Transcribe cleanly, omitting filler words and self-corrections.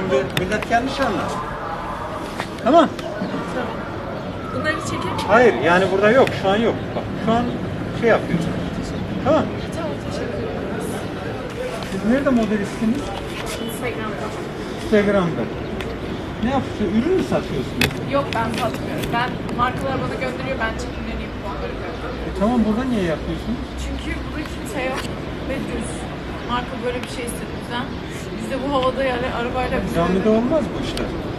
Şimdi millet yanlış anlar. Tamam. Bunları çekelim. Hayır yani burada yok. Şu an yok. Bak şu an şey yapıyoruz. Tamam. Tamam, teşekkür ederiz. Siz nerede modelistsiniz? Instagram'da. Instagram'da. Ne yapıyorsunuz? Ürün mü satıyorsunuz? Yok, ben satmıyorum. Ben markalar bana gönderiyor, ben çekimlerini yapıp onları gönderiyorum. Tamam burada niye yapıyorsunuz? Çünkü burada kimse yok ve düz. Marka böyle bir şey istedi bizden. Biz de bu havada yani arabayla... Camide olmaz bu işler.